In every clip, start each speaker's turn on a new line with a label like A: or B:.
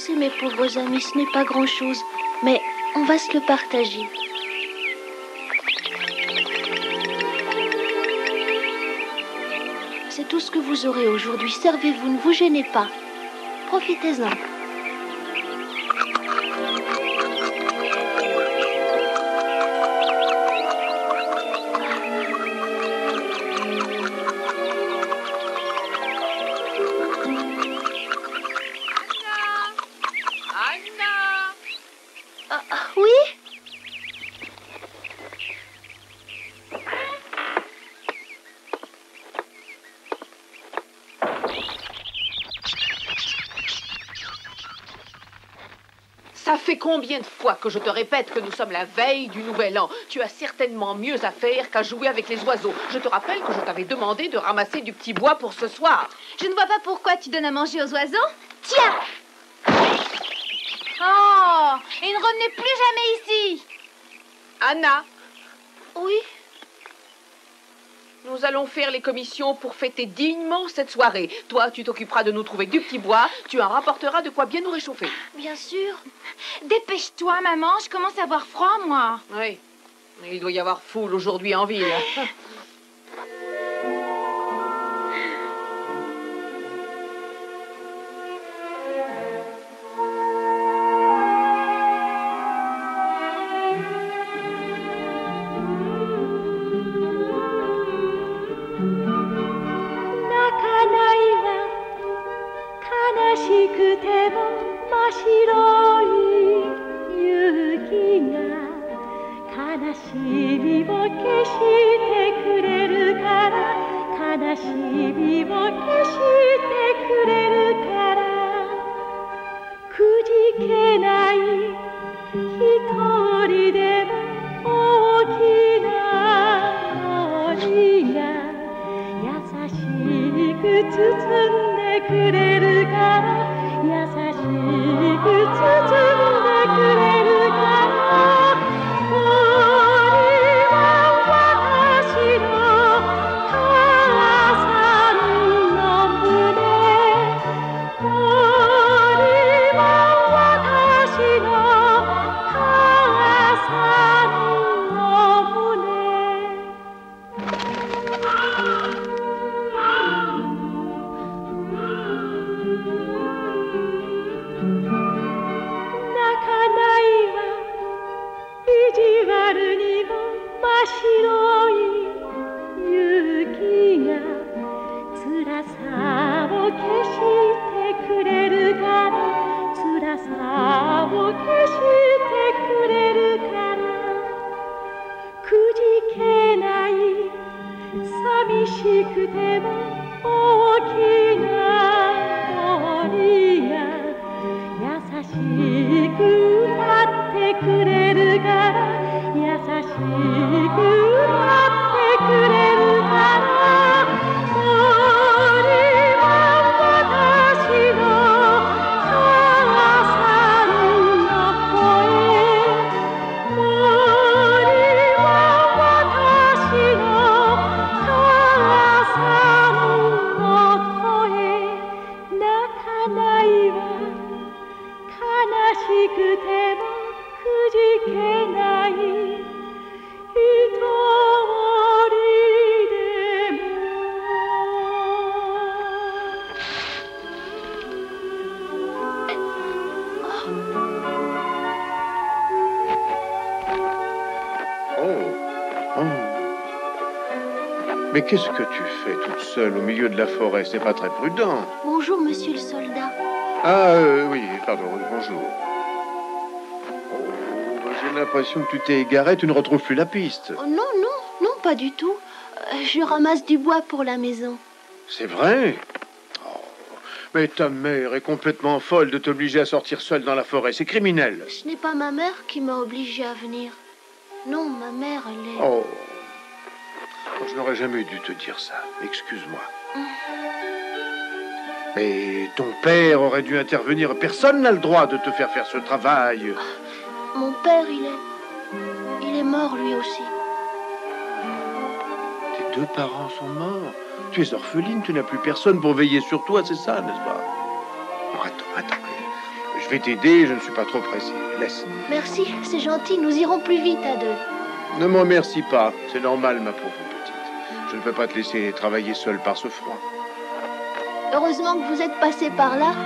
A: sais, mes pauvres amis, ce n'est pas grand-chose, mais on va se le partager. C'est tout ce que vous aurez aujourd'hui. Servez-vous, ne vous gênez pas. Profitez-en. Oui?
B: Ça fait combien de fois que je te répète que nous sommes la veille du Nouvel An? Tu as certainement mieux à faire qu'à jouer avec les oiseaux. Je te rappelle que je t'avais demandé de ramasser du petit bois pour ce soir.
C: Je ne vois pas pourquoi tu donnes à manger aux oiseaux. Tiens! Oh! Et ne revenez plus jamais ici!
B: Anna,
A: Oui?
B: nous allons faire les commissions pour fêter dignement cette soirée. Toi, tu t'occuperas de nous trouver du petit bois. Tu en rapporteras de quoi bien nous réchauffer.
A: Bien sûr.
C: Dépêche-toi, maman, je commence à avoir froid, moi.
B: Oui, il doit y avoir foule aujourd'hui en ville.
D: Mais qu'est-ce que tu fais toute seule au milieu de la forêt? C'est pas très prudent.
A: Bonjour, monsieur le soldat.
D: Ah, oui, pardon, bonjour. Oh, j'ai l'impression que tu t'es égaré, tu ne retrouves plus la piste.
A: Oh, non, non, non, pas du tout. Je ramasse du bois pour la maison.
D: C'est vrai? Oh, mais ta mère est complètement folle de t'obliger à sortir seule dans la forêt. C'est criminel.
A: Ce n'est pas ma mère qui m'a obligée à venir. Non, ma mère, elle est...
D: Oh, je n'aurais jamais dû te dire ça. Excuse-moi. Mais ton père aurait dû intervenir. Personne n'a le droit de te faire faire ce travail.
A: Mon père, il est mort lui aussi.
D: Tes deux parents sont morts. Tu es orpheline, tu n'as plus personne pour veiller sur toi, c'est ça, n'est-ce pas? Bon, attends. Je vais t'aider, je ne suis pas trop pressé. Laisse.
A: Merci, c'est gentil, nous irons plus vite à deux.
D: Ne m'en remercie pas, c'est normal, ma pauvre petite. Je ne peux pas te laisser travailler seule par ce froid.
A: Heureusement que vous êtes passé par là.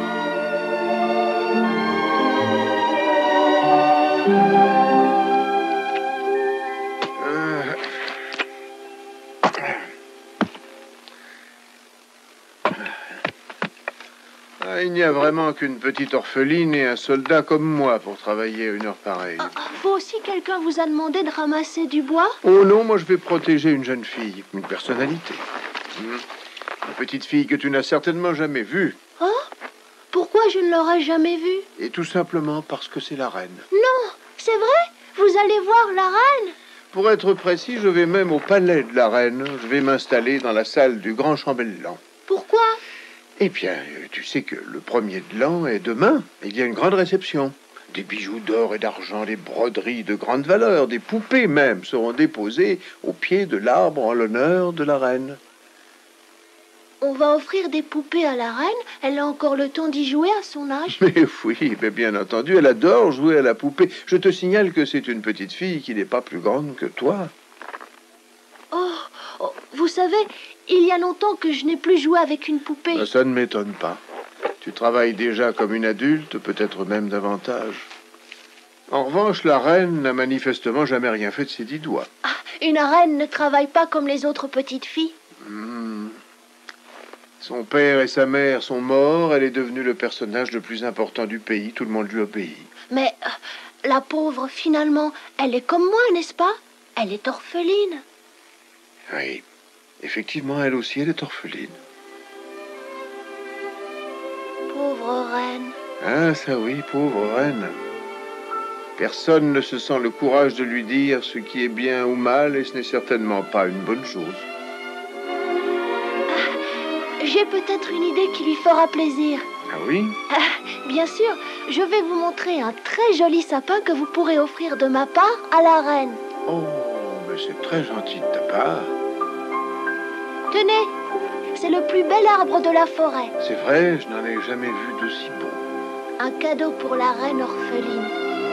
D: Il n'y a vraiment qu'une petite orpheline et un soldat comme moi pour travailler à une heure pareille.
A: Vous aussi, quelqu'un vous a demandé de ramasser du bois?
D: Oh non, moi je vais protéger une jeune fille, une personnalité. Une petite fille que tu n'as certainement jamais vue.
A: Oh? Pourquoi je ne l'aurais jamais vue?
D: Et tout simplement parce que c'est la reine.
A: Non, c'est vrai? Vous allez voir la reine?
D: Pour être précis, je vais même au palais de la reine. Je vais m'installer dans la salle du grand chambellan.
A: Pourquoi?
D: Eh bien, tu sais que le 1er de l'an est demain. Il y a une grande réception. Des bijoux d'or et d'argent, des broderies de grande valeur, des poupées même seront déposées au pied de l'arbre en l'honneur de la reine.
A: On va offrir des poupées à la reine? Elle a encore le temps d'y jouer à son âge?
D: Mais oui, mais bien entendu, elle adore jouer à la poupée. Je te signale que c'est une petite fille qui n'est pas plus grande que toi.
A: Oh, vous savez, il y a longtemps que je n'ai plus joué avec une poupée.
D: Ça ne m'étonne pas. Tu travailles déjà comme une adulte, peut-être même davantage. En revanche, la reine n'a manifestement jamais rien fait de ses 10 doigts.
A: Ah, une reine ne travaille pas comme les autres petites filles.
D: Son père et sa mère sont morts, elle est devenue le personnage le plus important du pays, tout le monde lui obéit.
A: Mais la pauvre, finalement, elle est comme moi, n'est-ce pas? Elle est orpheline.
D: Oui, effectivement, elle aussi, elle est orpheline.
A: Pauvre reine.
D: Ah, ça oui, pauvre reine. Personne ne se sent le courage de lui dire ce qui est bien ou mal, et ce n'est certainement pas une bonne chose.
A: J'ai peut-être une idée qui lui fera plaisir.
D: Ah oui?
A: Bien sûr, je vais vous montrer un très joli sapin que vous pourrez offrir de ma part à la reine.
D: Oh, mais c'est très gentil de ta part.
A: Tenez, c'est le plus bel arbre de la forêt.
D: C'est vrai, je n'en ai jamais vu d'aussi beau.
A: Un cadeau pour la reine orpheline.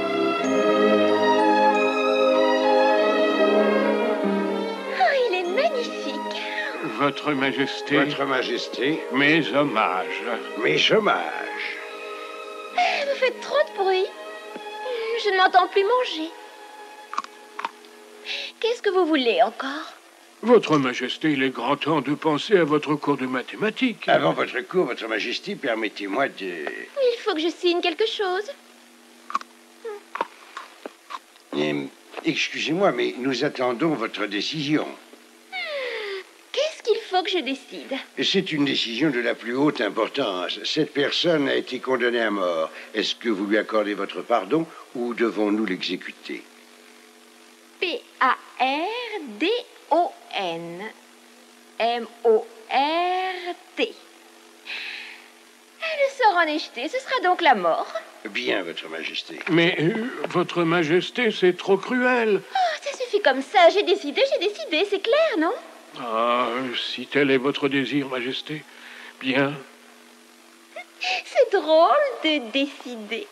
C: Oh, il est magnifique.
E: Votre Majesté,
F: Votre Majesté,
E: mes hommages.
F: mes hommages.
C: Vous faites trop de bruit. Je ne m'entends plus manger. Qu'est-ce que vous voulez encore?
E: Votre Majesté, il est grand temps de penser à votre cours de mathématiques.
F: Avant votre cours, Votre Majesté, permettez-moi de...
C: Il faut que je signe quelque chose.
F: Excusez-moi, mais nous attendons votre décision.
C: Qu'est-ce qu'il faut que je décide?
F: C'est une décision de la plus haute importance. Cette personne a été condamnée à mort. Est-ce que vous lui accordez votre pardon ou devons-nous l'exécuter?
C: P-A-R-D-O-N. M-O-R-T. Le sort en est jeté, ce sera donc la mort.
F: Bien, Votre Majesté.
E: Mais, Votre Majesté, c'est trop cruel.
C: Oh, ça suffit comme ça, j'ai décidé, c'est clair, non?
E: Ah, si tel est votre désir, Majesté, bien.
C: C'est drôle de décider.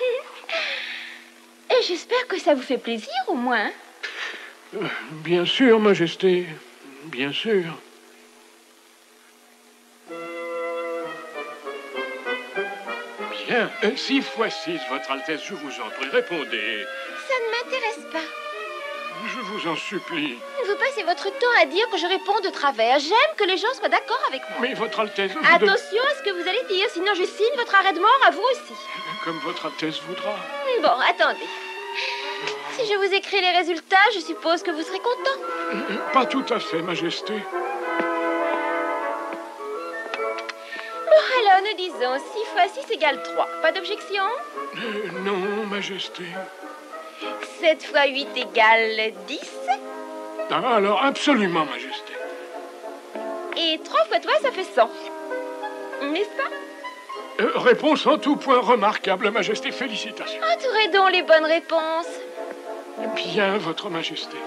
C: Et j'espère que ça vous fait plaisir, au moins.
E: Bien sûr, Majesté, bien sûr. Bien, 6 fois 6, Votre Altesse, je vous en prie, répondez.
C: Ça ne m'intéresse pas.
E: Je vous en supplie.
C: Vous passez votre temps à dire que je réponds de travers. J'aime que les gens soient d'accord avec moi.
E: Mais Votre Altesse...
C: Attention à ce que vous allez dire, sinon je signe votre arrêt de mort à vous aussi.
E: Comme Votre Altesse voudra.
C: Bon, attendez. Si je vous écris les résultats, je suppose que vous serez content.
E: Pas tout à fait, Majesté.
C: Bon, alors nous disons 6 fois 6 égale 3. Pas d'objection?
E: Non, Majesté.
C: 7 fois 8 égale 10.
E: Ah, alors, absolument, Majesté.
C: Et 3 fois toi, ça fait 100. N'est-ce pas?
E: Réponse en tout point remarquable, Majesté. Félicitations.
C: Entourez donc les bonnes réponses.
E: Bien, Votre Majesté.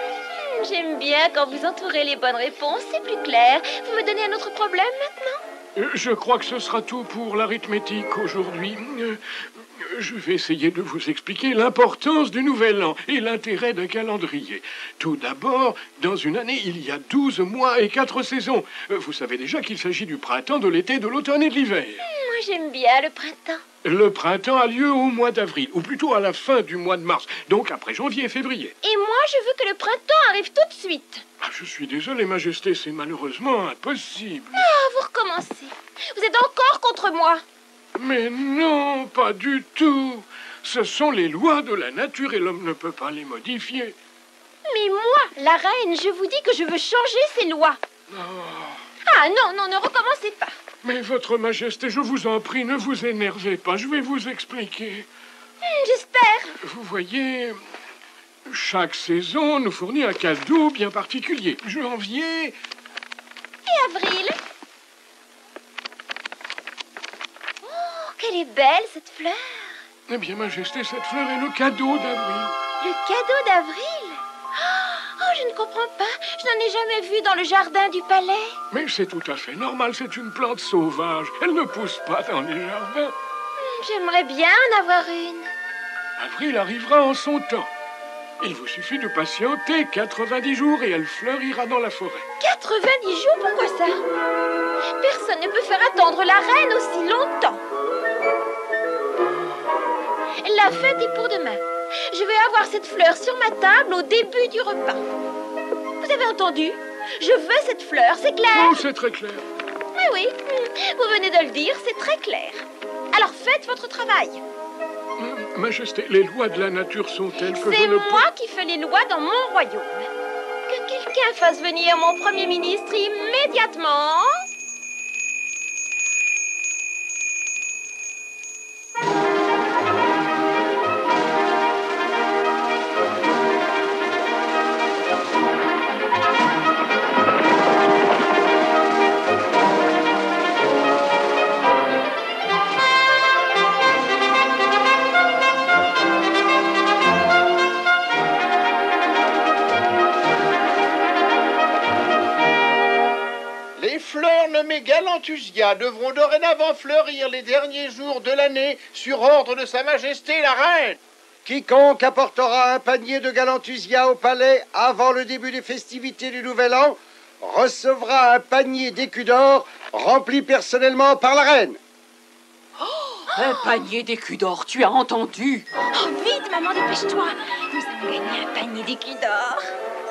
C: J'aime bien quand vous entourez les bonnes réponses, c'est plus clair. Vous me donnez un autre problème maintenant?
E: Je crois que ce sera tout pour l'arithmétique aujourd'hui. Je vais essayer de vous expliquer l'importance du nouvel an et l'intérêt d'un calendrier. Tout d'abord, dans une année, il y a 12 mois et 4 saisons. Vous savez déjà qu'il s'agit du printemps, de l'été, de l'automne et de l'hiver.
C: Moi, j'aime bien le printemps.
E: Le printemps a lieu au mois d'avril, ou plutôt à la fin du mois de mars, donc après janvier et février.
C: Et moi, je veux que le printemps arrive tout de suite.
E: Ah, je suis désolé, Majesté, c'est malheureusement impossible.
C: Ah, vous recommencez. Vous êtes encore contre moi.
E: Mais non, pas du tout. Ce sont les lois de la nature et l'homme ne peut pas les modifier.
C: Mais moi, la reine, je vous dis que je veux changer ces lois. Ah non, non, ne recommencez pas.
E: Mais votre Majesté, je vous en prie, ne vous énervez pas, je vais vous expliquer.
C: J'espère.
E: Vous voyez, chaque saison nous fournit un cadeau bien particulier. Janvier...
C: Et avril? Oh, qu'elle est belle, cette fleur.
E: Eh bien, Majesté, cette fleur est le cadeau d'avril.
C: Le cadeau d'avril? Oh, je ne comprends pas. Je n'en ai jamais vu dans le jardin du palais.
E: Mais c'est tout à fait normal, c'est une plante sauvage. Elle ne pousse pas dans les jardins.
C: J'aimerais bien en avoir une.
E: Avril arrivera en son temps. Il vous suffit de patienter 90 jours et elle fleurira dans la forêt.
C: 90 jours, pourquoi ça? Personne ne peut faire attendre la reine aussi longtemps. La fête est pour demain. Je vais avoir cette fleur sur ma table au début du repas. Vous avez entendu? Je veux cette fleur, c'est clair?
E: Oh, c'est très clair.
C: Oui, oui, vous venez de le dire, c'est très clair. Alors faites votre travail.
E: Majesté, les lois de la nature sont telles que
C: C'est
E: je ne
C: moi qui fais les lois dans mon royaume. Que quelqu'un fasse venir mon premier ministre immédiatement.
G: Les fleurs nommées Galantusia devront dorénavant fleurir les derniers jours de l'année sur ordre de Sa Majesté la Reine.
F: Quiconque apportera un panier de Galantusia au palais avant le début des festivités du Nouvel An recevra un panier d'écus d'or rempli personnellement par la reine.
B: Un panier d'écus d'or, tu as entendu?
C: Oh, vite, maman, dépêche-toi. Nous allons gagner un panier d'écus d'or.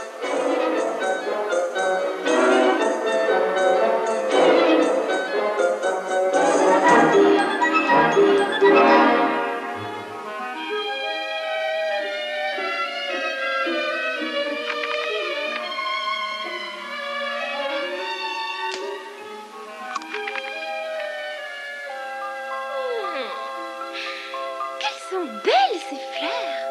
C: Quelles sont belles, ces fleurs.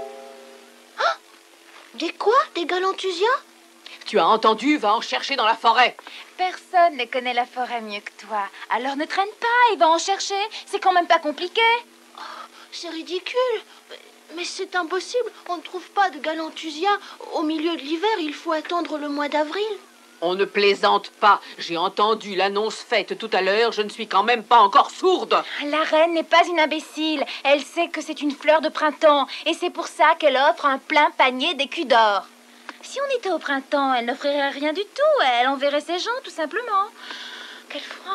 A: Des quoi? Des Galantusia?
B: Tu as entendu? Va en chercher dans la forêt.
C: Personne ne connaît la forêt mieux que toi. Alors ne traîne pas et va en chercher. C'est quand même pas compliqué.
A: C'est ridicule. Mais c'est impossible. On ne trouve pas de Galantusia. Au milieu de l'hiver, il faut attendre le mois d'avril.
B: On ne plaisante pas. J'ai entendu l'annonce faite tout à l'heure. Je ne suis quand même pas encore sourde.
C: La reine n'est pas une imbécile. Elle sait que c'est une fleur de printemps. Et c'est pour ça qu'elle offre un plein panier d'écus d'or. Si on était au printemps, elle n'offrirait rien du tout. Elle enverrait ses gens, tout simplement. Quel froid.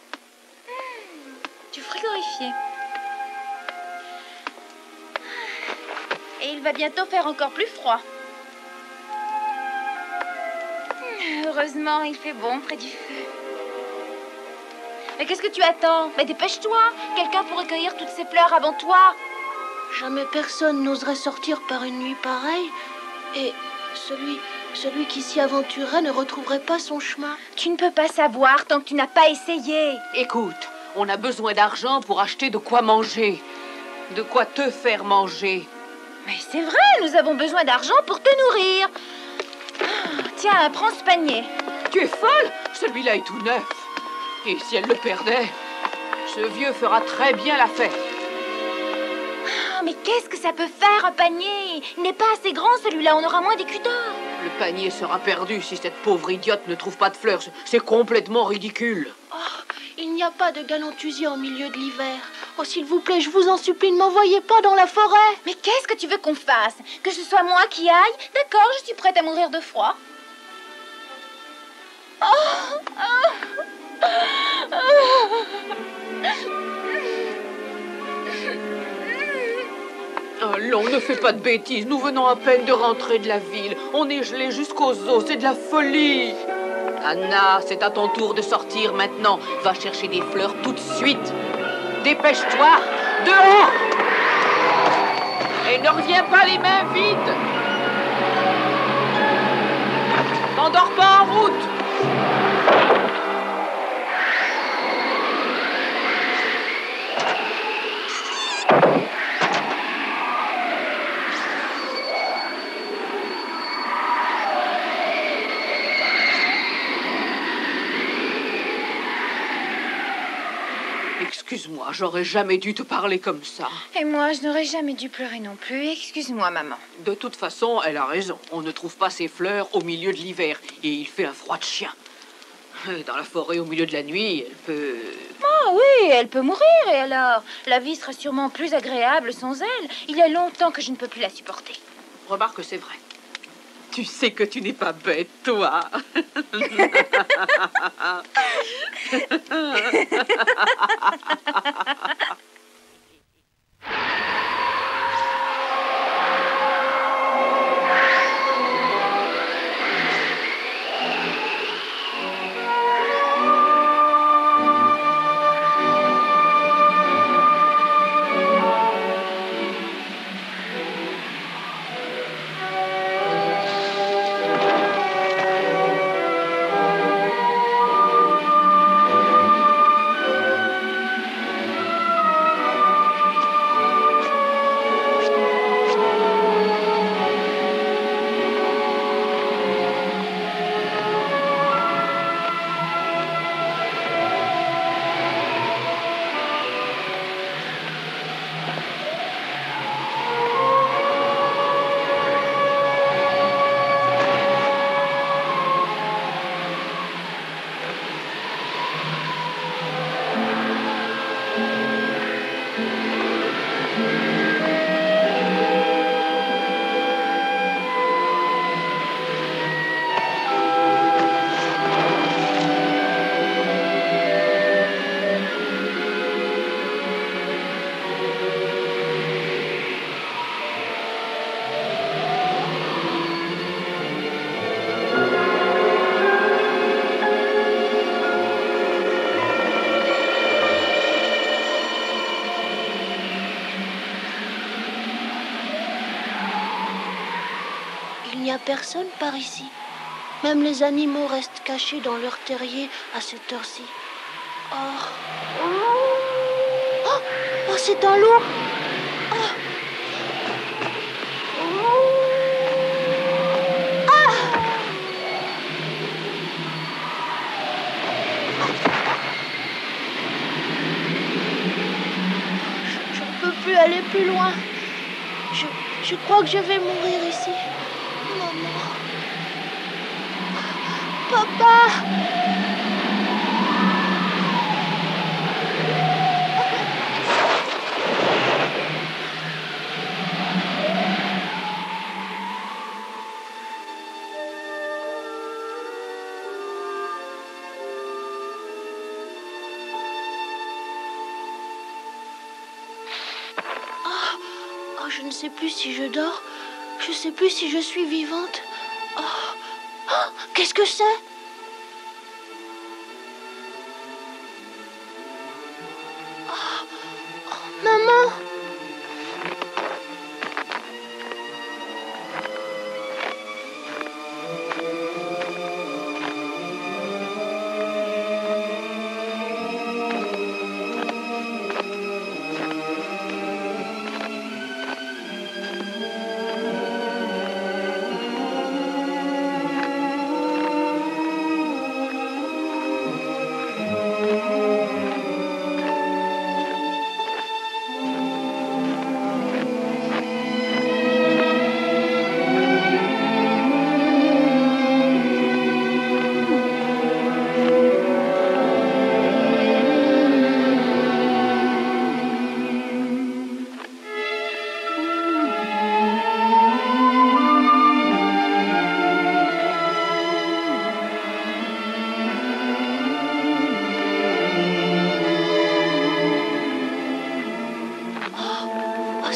C: Du frigorifié. Et il va bientôt faire encore plus froid. Heureusement, il fait bon près du feu. Mais qu'est-ce que tu attends? Mais dépêche-toi. Quelqu'un pourrait cueillir toutes ces fleurs avant toi.
A: Jamais personne n'oserait sortir par une nuit pareille. Et celui qui s'y aventurerait ne retrouverait pas son chemin.
C: Tu ne peux pas savoir tant que tu n'as pas essayé.
B: Écoute, on a besoin d'argent pour acheter de quoi manger. De quoi te faire manger.
C: Mais c'est vrai, nous avons besoin d'argent pour te nourrir. Tiens, prends ce panier.
B: Tu es folle? Celui-là est tout neuf. Et si elle le perdait, ce vieux fera très bien la fête.
C: Mais qu'est-ce que ça peut faire, un panier? Il n'est pas assez grand, celui-là. On aura moins d'écus d'or.
B: Le panier sera perdu si cette pauvre idiote ne trouve pas de fleurs. C'est complètement ridicule.
A: Oh, Il n'y a pas de galantusier en milieu de l'hiver. Oh, s'il vous plaît, je vous en supplie, ne m'envoyez pas dans la forêt.
C: Mais qu'est-ce que tu veux qu'on fasse? Que ce soit moi qui aille? D'accord, je suis prête à mourir de froid.
B: Allons, ne fais pas de bêtises. Nous venons à peine de rentrer de la ville. On est gelés jusqu'aux os. C'est de la folie. Anna, c'est à ton tour de sortir maintenant. Va chercher des fleurs tout de suite. Dépêche-toi. Dehors. Et ne reviens pas les mains vides. T'endors pas en route. Excuse-moi, j'aurais jamais dû te parler comme ça.
C: Et moi, je n'aurais jamais dû pleurer non plus. Excuse-moi, maman.
B: De toute façon, elle a raison. On ne trouve pas ces fleurs au milieu de l'hiver. Et il fait un froid de chien. Dans la forêt, au milieu de la nuit, elle peut...
C: Ah oui, elle peut mourir, et alors? La vie sera sûrement plus agréable sans elle. Il y a longtemps que je ne peux plus la supporter.
B: Remarque que c'est vrai. Tu sais que tu n'es pas bête, toi.
A: Il n'y a personne par ici. Même les animaux restent cachés dans leur terrier à cette heure-ci. Oh, oh, c'est un loup. Je ne peux plus aller plus loin. Je crois que je vais mourir ici. Maman. Papa. Oh, je ne sais plus si je dors. Je ne sais plus si je suis vivante. Oh. Oh, qu'est-ce que c'est? Oh. Oh, maman!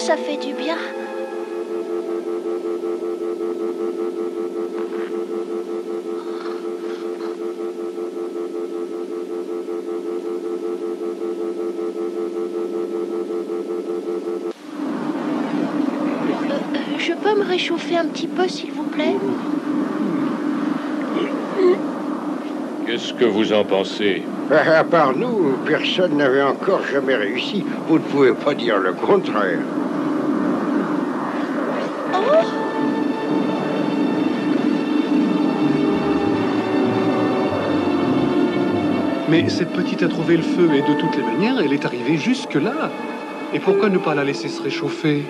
A: ça fait du bien. Je peux me réchauffer un petit peu, s'il vous plaît?
E: Qu'est-ce que vous en pensez?
H: À part nous, personne n'avait encore jamais réussi. Vous ne pouvez pas dire le contraire.
A: Oh!
I: Mais cette petite a trouvé le feu et de toutes les manières, elle est arrivée jusque-là. Et pourquoi ne pas la laisser se réchauffer?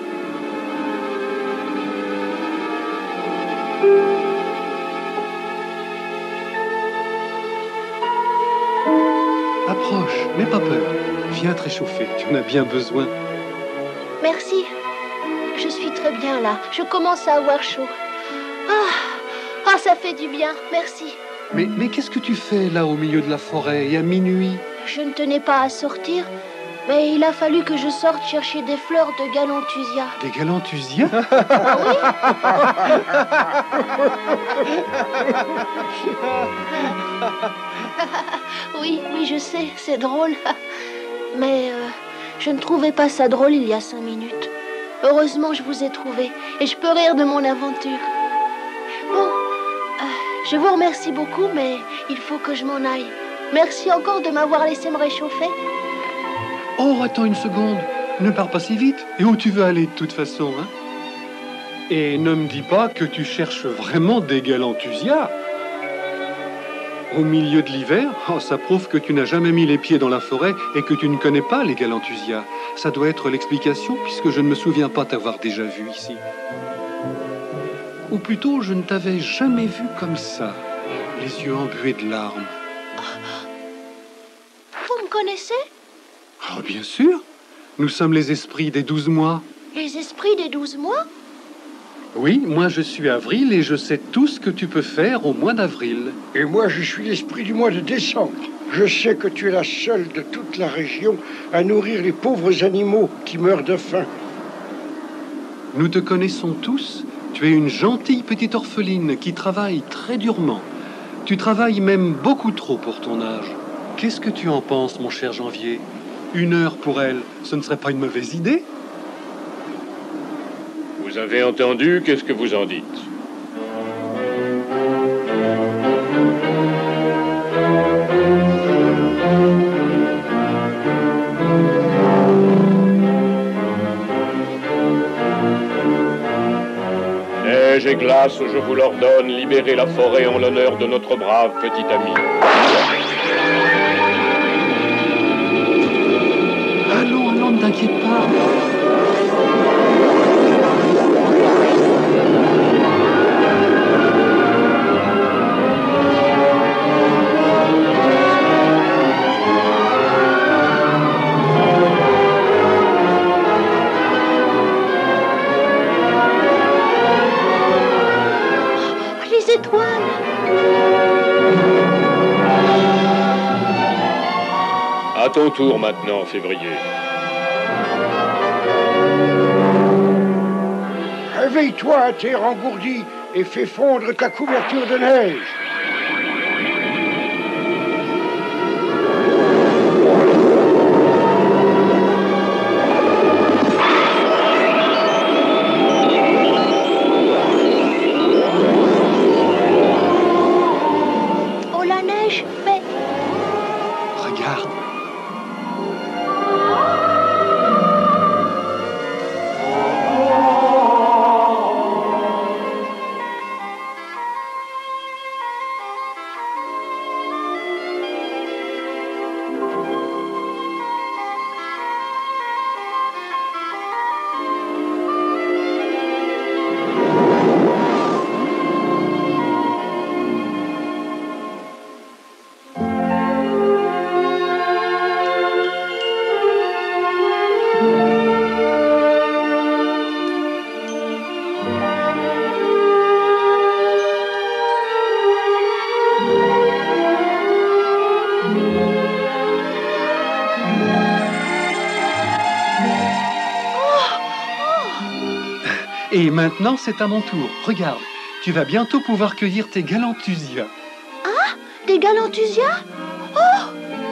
I: Approche, n'aie pas peur. Viens te réchauffer, tu en as bien besoin.
A: Merci. Je suis très bien là. Je commence à avoir chaud. Ah, ça fait du bien. Merci.
I: Mais qu'est-ce que tu fais là au milieu de la forêt et à minuit?
A: Je ne tenais pas à sortir, mais il a fallu que je sorte chercher des fleurs de galanthusia.
I: Des galanthusias?
A: Oui, je sais, c'est drôle. Mais je ne trouvais pas ça drôle il y a 5 minutes. Heureusement, je vous ai trouvé et je peux rire de mon aventure. Bon, je vous remercie beaucoup, mais il faut que je m'en aille. Merci encore de m'avoir laissé me réchauffer.
I: Oh, attends une seconde. Ne pars pas si vite. Et où tu veux aller de toute façon, hein? Et ne me dis pas que tu cherches vraiment des galanthusias. Au milieu de l'hiver, ça prouve que tu n'as jamais mis les pieds dans la forêt et que tu ne connais pas les galanthusias. Ça doit être l'explication puisque je ne me souviens pas t'avoir déjà vu ici. Ou plutôt, je ne t'avais jamais vu comme ça, les yeux embués de larmes.
A: Vous me connaissez?
I: Oh, bien sûr. Nous sommes les esprits des 12 mois.
A: Les esprits des 12 mois?
I: Oui, moi je suis Avril et je sais tout ce que tu peux faire au mois d'avril.
H: Et moi, je suis l'esprit du mois de décembre. Je sais que tu es la seule de toute la région à nourrir les pauvres animaux qui meurent de faim.
I: Nous te connaissons tous. Tu es une gentille petite orpheline qui travaille très durement. Tu travailles même beaucoup trop pour ton âge. Qu'est-ce que tu en penses, mon cher Janvier? 1 heure pour elle, ce ne serait pas une mauvaise idée?
E: Vous avez entendu? Qu'est-ce que vous en dites? Neige et glace, je vous l'ordonne, libérez la forêt en l'honneur de notre brave petit ami.
I: Allons, ne t'inquiète pas.
A: Les étoiles!
E: À ton tour maintenant, Février.
H: Réveille-toi, terre engourdie, et fais fondre ta couverture de neige.
A: Oh, la neige, mais
I: Regarde. Et maintenant, c'est à mon tour. Regarde, tu vas bientôt pouvoir cueillir tes galanthusias.
A: Ah, des galanthusias? Oh!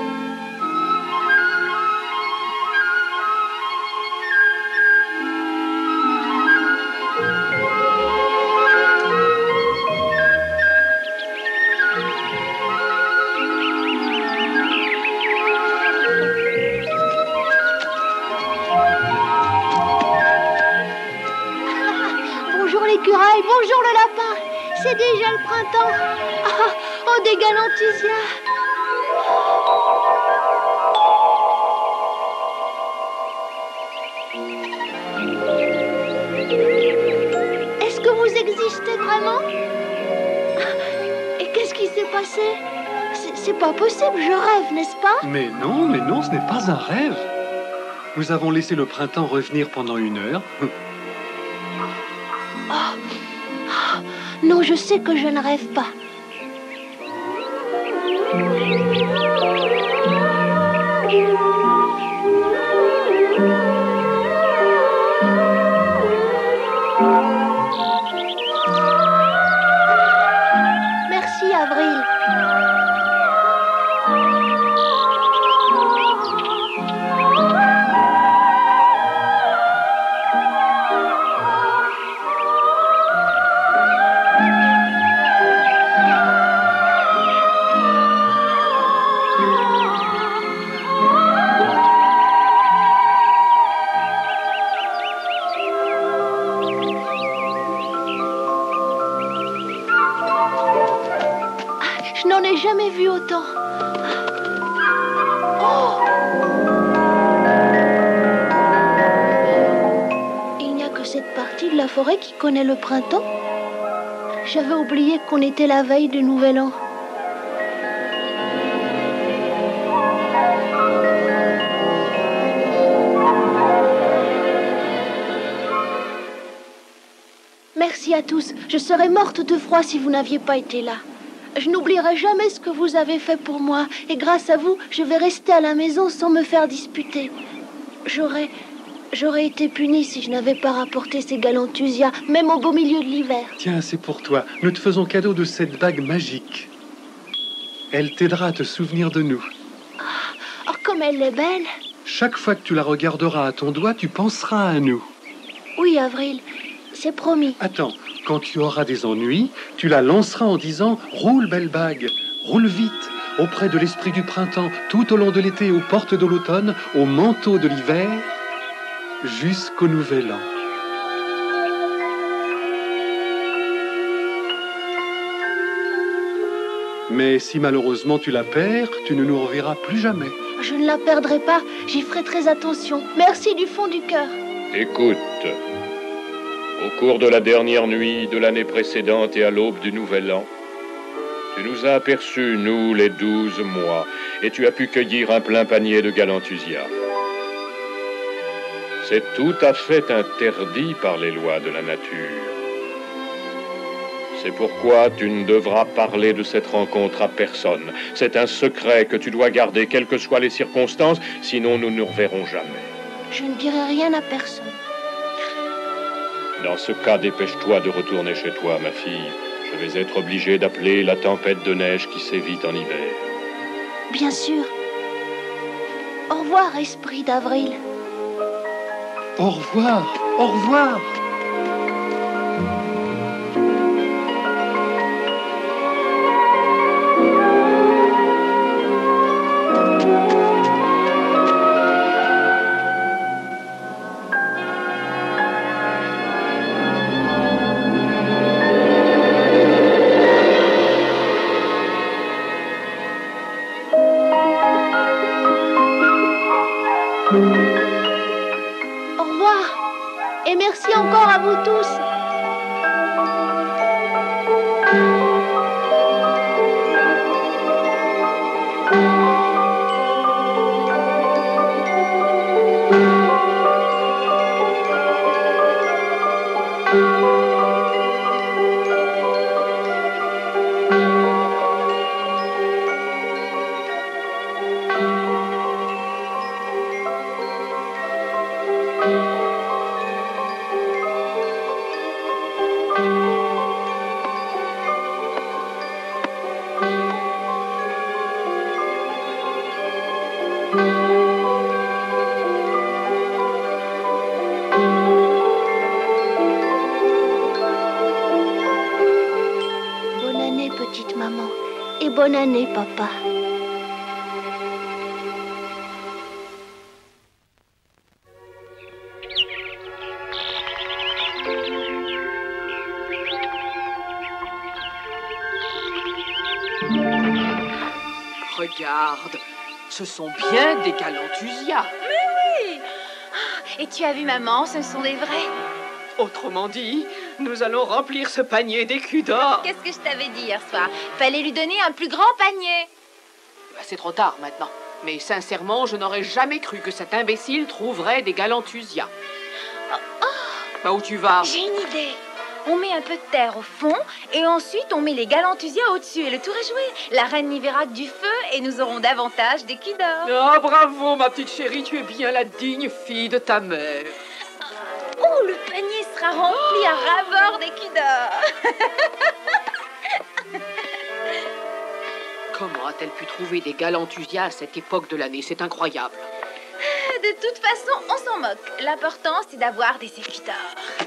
A: Bonjour l'écureuil, bonjour le lapin. C'est déjà le printemps. Ah, oh, des galanthusias. Est-ce que vous existez vraiment? Et qu'est-ce qui s'est passé? C'est pas possible, je rêve, n'est-ce pas?
I: Mais non, ce n'est pas un rêve. Nous avons laissé le printemps revenir pendant 1 heure.
A: Non, je sais que je ne rêve pas. Merci, Avril. Je n'en ai jamais vu autant. Oh! Il n'y a que cette partie de la forêt qui connaît le printemps. J'avais oublié qu'on était la veille du Nouvel An. Merci à tous. Je serais morte de froid si vous n'aviez pas été là. Je n'oublierai jamais ce que vous avez fait pour moi. Et grâce à vous, je vais rester à la maison sans me faire disputer. J'aurais été punie si je n'avais pas rapporté ces galanthusias, même au beau milieu de l'hiver.
I: Tiens, c'est pour toi. Nous te faisons cadeau de cette bague magique. Elle t'aidera à te souvenir de nous.
A: Oh, comme elle est belle.
I: Chaque fois que tu la regarderas à ton doigt, tu penseras à nous.
A: Oui, Avril, c'est promis.
I: Attends, quand tu auras des ennuis, tu la lanceras en disant « Roule, belle bague, roule vite !» auprès de l'esprit du printemps, tout au long de l'été, aux portes de l'automne, au manteau de l'hiver, jusqu'au Nouvel An. Mais si malheureusement tu la perds, tu ne nous reverras plus jamais.
A: Je ne la perdrai pas, j'y ferai très attention. Merci du fond du cœur.
E: Écoute, au cours de la dernière nuit de l'année précédente et à l'aube du Nouvel An, tu nous as aperçus, nous, les 12 mois, et tu as pu cueillir un plein panier de galanthusias. C'est tout à fait interdit par les lois de la nature. C'est pourquoi tu ne devras parler de cette rencontre à personne. C'est un secret que tu dois garder, quelles que soient les circonstances, sinon nous ne nous reverrons jamais.
A: Je ne dirai rien à personne.
E: Dans ce cas, dépêche-toi de retourner chez toi, ma fille. Je vais être obligé d'appeler la tempête de neige qui sévit en hiver.
A: Bien sûr. Au revoir, esprit d'Avril.
I: Au revoir, au revoir.
A: Au revoir. Et merci encore à vous tous. Bonne année, petite maman. Et bonne année, papa.
B: Regarde, ce sont bien des galantusias.
C: Oui. Et tu as vu maman, ce sont des vrais.
B: Autrement dit, nous allons remplir ce panier d'écus d'or.
C: Qu'est-ce que je t'avais dit hier soir? Fallait lui donner un plus grand panier.
B: Bah, c'est trop tard maintenant. Mais sincèrement, je n'aurais jamais cru que cet imbécile trouverait des galantusias. Bah, où tu vas?
C: J'ai une idée. On met un peu de terre au fond et ensuite on met les galantusias au-dessus et le tour est joué. La reine n'y verra que du feu et nous aurons davantage d'écus d'or.
B: Ah, bravo, ma petite chérie, tu es bien la digne fille de ta mère.
C: Oh, le panier sera rempli à ras-bord d'écus d'or.
B: Comment a-t-elle pu trouver des galantusias à cette époque de l'année? C'est incroyable.
C: De toute façon, on s'en moque. L'important, c'est d'avoir des écus d'or.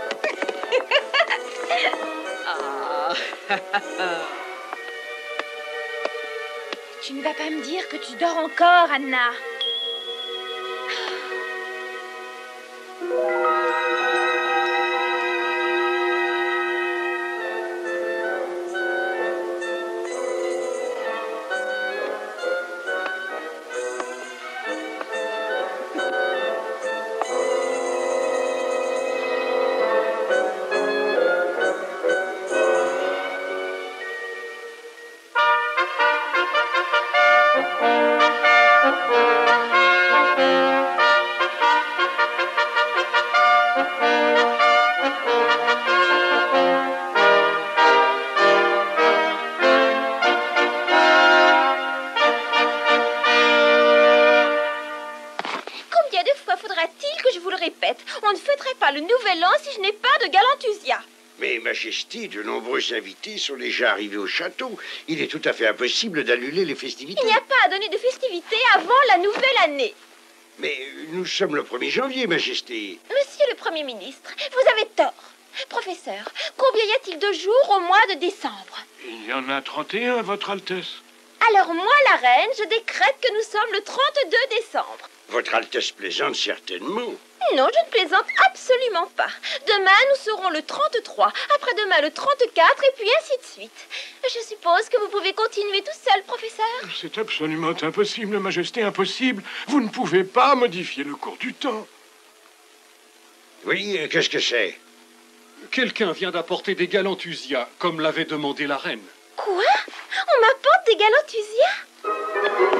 C: Tu ne vas pas me dire que tu dors encore, Anna. On ne fêterait pas le nouvel an si je n'ai pas de galantusias.
F: Mais, Majesté, de nombreux invités sont déjà arrivés au château. Il est tout à fait impossible d'annuler les festivités.
C: Il n'y a pas à donner de festivités avant la nouvelle année.
F: Mais nous sommes le 1er janvier, Majesté.
C: Monsieur le Premier ministre, vous avez tort. Professeur, combien y a-t-il de jours au mois de décembre?
E: Il y en a 31, Votre Altesse.
C: Alors moi, la reine, je décrète que nous sommes le 32 décembre.
F: Votre Altesse plaisante certainement.
C: Non, je ne plaisante absolument pas. Demain, nous serons le 33, après-demain le 34, et puis ainsi de suite. Je suppose que vous pouvez continuer tout seul, professeur.
E: C'est absolument impossible, Majesté, impossible. Vous ne pouvez pas modifier le cours du temps.
F: Oui, qu'est-ce que c'est?
I: Quelqu'un vient d'apporter des galantusias, comme l'avait demandé la reine.
C: Quoi? On m'apporte des galantusias?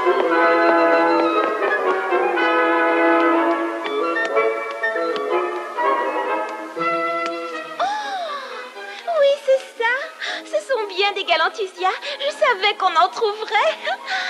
C: Bien des galantusias. Je savais qu'on en trouverait.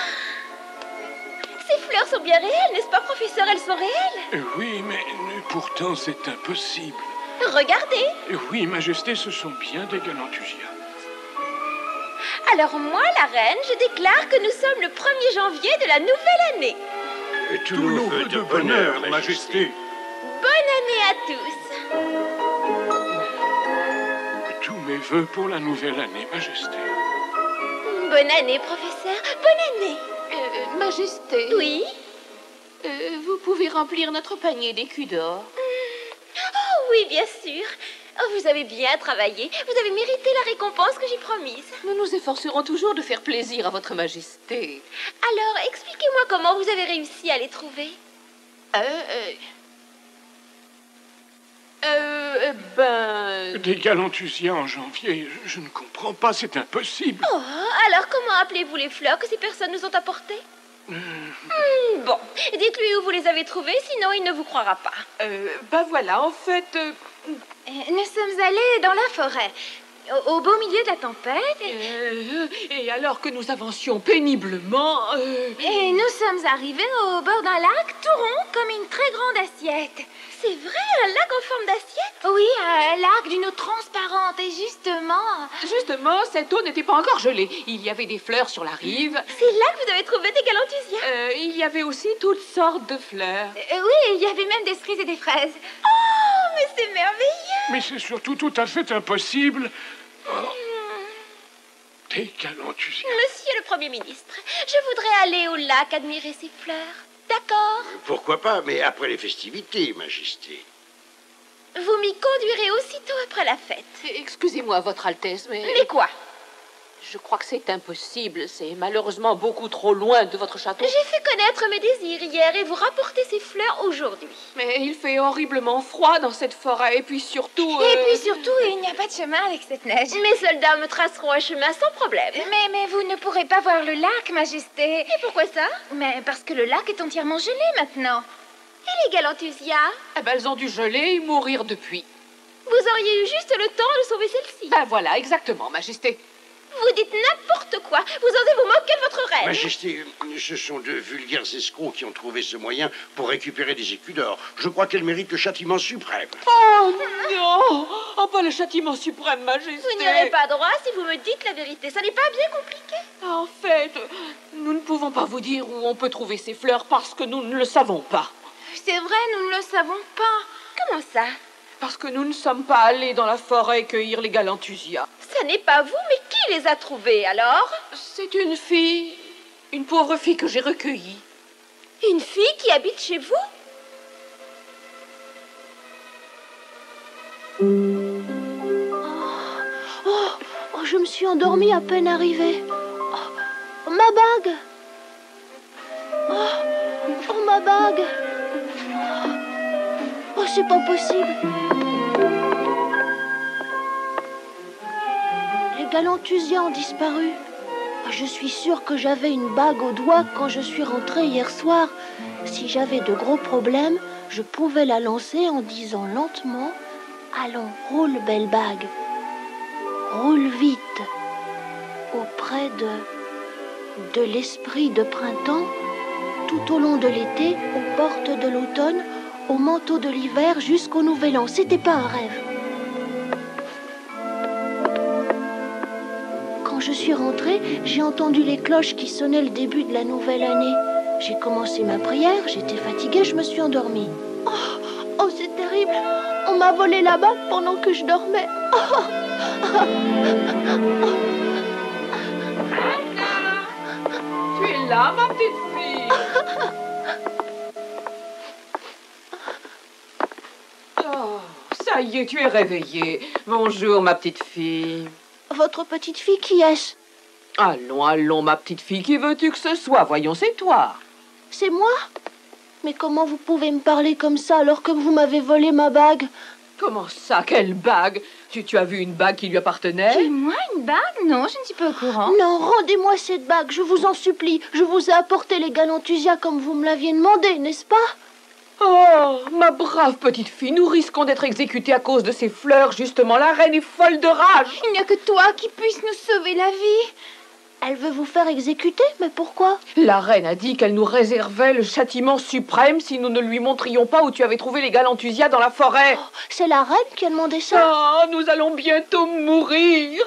C: Ces fleurs sont bien réelles, n'est-ce pas, professeur? Elles sont réelles.
E: Oui, mais pourtant c'est impossible.
C: Regardez.
E: Oui, Majesté, ce sont bien des galantusias.
C: Alors moi, la reine, je déclare que nous sommes le 1er janvier de la nouvelle année.
E: Tous nos vœux de bonheur, Majesté.
C: Bonne année à tous.
E: Tous mes vœux pour la nouvelle année, Majesté.
C: Bonne année, professeur. Bonne année.
A: Majesté.
C: Oui?
A: Vous pouvez remplir notre panier d'écus d'or.
C: Oh oui, bien sûr. Oh, vous avez bien travaillé. Vous avez mérité la récompense que j'ai promise.
A: Nous nous efforcerons toujours de faire plaisir à votre majesté.
C: Alors, expliquez-moi comment vous avez réussi à les trouver.
E: Des galantusias en janvier, je ne comprends pas, c'est impossible.
C: Oh, alors comment appelez-vous les fleurs que ces personnes nous ont apportées? Bon, dites-lui où vous les avez trouvées, sinon il ne vous croira pas.
B: Bah voilà, en fait...
C: Nous sommes allés dans la forêt. Au beau milieu de la tempête.
B: Et alors que nous avancions péniblement...
C: Et nous sommes arrivés au bord d'un lac tout rond comme une très grande assiette.
A: C'est vrai, un lac en forme d'assiette?
C: Oui, un lac d'une eau transparente et justement...
B: Justement, cette eau n'était pas encore gelée. Il y avait des fleurs sur la rive.
A: C'est là que vous avez trouvé des galanthusias?
B: Il y avait aussi toutes sortes de fleurs.
C: Oui, il y avait même des cerises et des fraises.
A: Oh, mais c'est merveilleux!
E: Mais c'est surtout tout à fait impossible. Oh. Des galanthusias.
A: Monsieur le Premier ministre, je voudrais aller au lac admirer ces fleurs. D'accord?
F: Pourquoi pas, mais après les festivités, Majesté.
A: Vous m'y conduirez aussitôt après la fête.
B: Excusez-moi, Votre Altesse, mais...
A: Mais quoi?
B: Je crois que c'est impossible. C'est malheureusement beaucoup trop loin de votre château.
A: J'ai fait connaître mes désirs hier et vous rapportez ces fleurs aujourd'hui.
B: Mais il fait horriblement froid dans cette forêt. Et puis surtout...
C: Et puis surtout, il n'y a pas de chemin avec cette neige.
A: Mes soldats me traceront un chemin sans problème.
C: Mais vous ne pourrez pas voir le lac, Majesté.
A: Et pourquoi ça?
C: Mais parce que le lac est entièrement gelé maintenant.
A: Et les galanthusias?
B: Eh ben, elles ont dû geler et mourir depuis.
A: Vous auriez eu juste le temps de sauver celle-ci.
B: Ben voilà, exactement, Majesté.
A: Vous dites n'importe quoi. Vous osez vous moquer de votre reine.
F: Majesté, ce sont de vulgaires escrocs qui ont trouvé ce moyen pour récupérer des écus d'or. Je crois qu'elle mérite le châtiment suprême.
B: Oh non! Oh, pas le châtiment suprême, Majesté.
A: Vous n'irez pas droit si vous me dites la vérité. Ça n'est pas bien compliqué.
B: En fait, nous ne pouvons pas vous dire où on peut trouver ces fleurs parce que nous ne le savons pas.
C: C'est vrai, nous ne le savons pas.
A: Comment ça?
B: Parce que nous ne sommes pas allés dans la forêt cueillir les galanthusias.
A: Ça n'est pas vous, mais qui les a trouvés alors?
B: C'est une fille, une pauvre fille que j'ai recueillie.
A: Une fille qui habite chez vous? Oh, je me suis endormie à peine arrivée. Oh, ma bague! Oh, ma bague! Oh, c'est pas possible. Les galanthusias ont disparu. Je suis sûre que j'avais une bague au doigt quand je suis rentrée hier soir. Si j'avais de gros problèmes, je pouvais la lancer en disant lentement « Allons, roule, belle bague. Roule vite. » Auprès de l'esprit de printemps, tout au long de l'été, aux portes de l'automne, au manteau de l'hiver jusqu'au nouvel an. C'était pas un rêve. Quand je suis rentrée, j'ai entendu les cloches qui sonnaient le début de la nouvelle année. J'ai commencé ma prière, j'étais fatiguée, je me suis endormie. Oh, c'est terrible. On m'a volé la bague pendant que je dormais.
B: Tu es là, ma petite fille? Oh, ça y est, tu es réveillée. Bonjour, ma petite fille.
A: Votre petite fille, qui est-ce?
B: Allons, allons, ma petite fille, qui veux-tu que ce soit? Voyons, c'est toi.
A: C'est moi? Mais comment vous pouvez me parler comme ça alors que vous m'avez volé ma bague?
B: Comment ça? Quelle bague? Tu as vu une bague qui lui appartenait?
C: Et moi, une bague? Non, je ne suis pas au courant.
A: Non, rendez-moi cette bague, je vous en supplie. Je vous ai apporté les galanthusias comme vous me l'aviez demandé, n'est-ce pas?
B: Oh, ma brave petite fille, nous risquons d'être exécutés à cause de ces fleurs, justement. La reine est folle de rage.
C: Il n'y a que toi qui puisse nous sauver la vie.
A: Elle veut vous faire exécuter, mais pourquoi?
B: La reine a dit qu'elle nous réservait le châtiment suprême si nous ne lui montrions pas où tu avais trouvé les galanthusias dans la forêt.
A: Oh, c'est la reine qui a demandé ça?
B: Oh, nous allons bientôt mourir.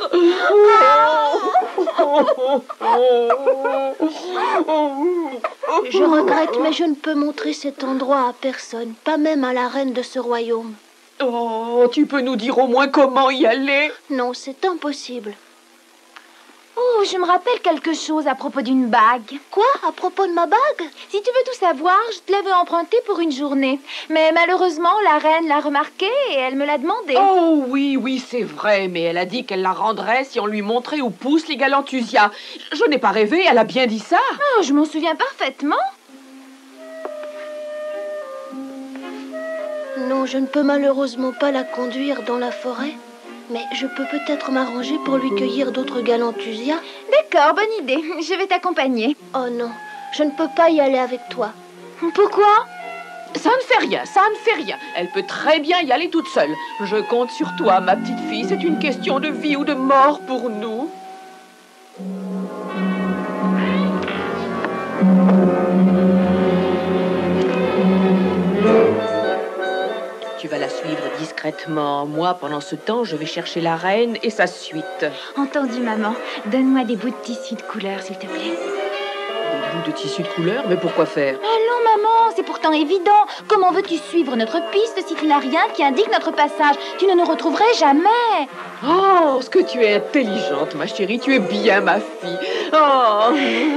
A: Je regrette, mais je ne peux montrer cet endroit à personne, pas même à la reine de ce royaume.
B: Oh, tu peux nous dire au moins comment y aller?
A: Non, c'est impossible.
C: Oh, je me rappelle quelque chose à propos d'une bague.
A: Quoi? À propos de ma bague?
C: Si tu veux tout savoir, je te l'avais empruntée pour une journée. Mais malheureusement, la reine l'a remarquée et elle me l'a demandé.
B: Oh oui, oui, c'est vrai, mais elle a dit qu'elle la rendrait si on lui montrait où poussent les galanthusias. Je n'ai pas rêvé, elle a bien dit ça.
C: Oh, je m'en souviens parfaitement.
A: Non, je ne peux malheureusement pas la conduire dans la forêt. Mais je peux peut-être m'arranger pour lui cueillir d'autres galanthusias.
C: D'accord, bonne idée. Je vais t'accompagner.
A: Oh non, je ne peux pas y aller avec toi.
C: Pourquoi?
B: Ça ne fait rien, ça ne fait rien. Elle peut très bien y aller toute seule. Je compte sur toi, ma petite fille. C'est une question de vie ou de mort pour nous. Tu vas la suivre discrètement. Moi, pendant ce temps, je vais chercher la reine et sa suite.
C: Entendu, maman. Donne-moi des bouts de tissu de couleur, s'il te plaît.
B: Des bouts de tissu de couleur? Mais pourquoi faire?
C: Allons, maman, c'est pourtant évident. Comment veux-tu suivre notre piste si tu n'as rien qui indique notre passage? Tu ne nous retrouverais jamais.
B: Oh, ce que tu es intelligente, ma chérie. Tu es bien ma fille. Oh.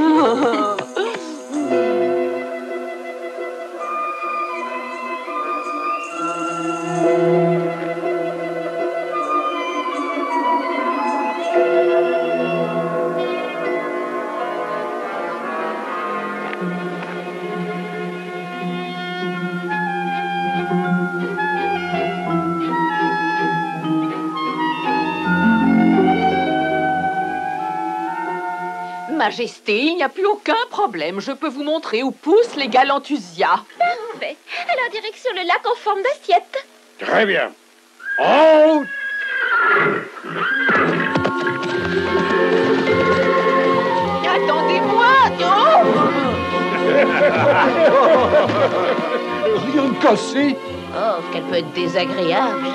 B: Majesté, il n'y a plus aucun problème. Je peux vous montrer où poussent les Galanthusias.
C: Parfait. Alors, direction le lac en forme d'assiette.
H: Très bien. En route.
B: Attendez-moi! Oh.
I: Rien de cassé.
A: Oh, qu'elle peut être désagréable.